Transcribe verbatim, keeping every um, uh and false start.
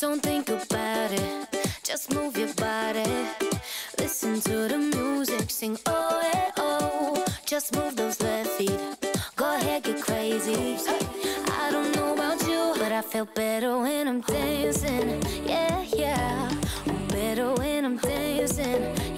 Don't think about it, just move your body. Listen to the music, sing oh, eh, oh. Just move those left feet, go ahead, get crazy. I don't know about you, but I feel better when I'm dancing. Yeah, yeah, I'm better when I'm dancing.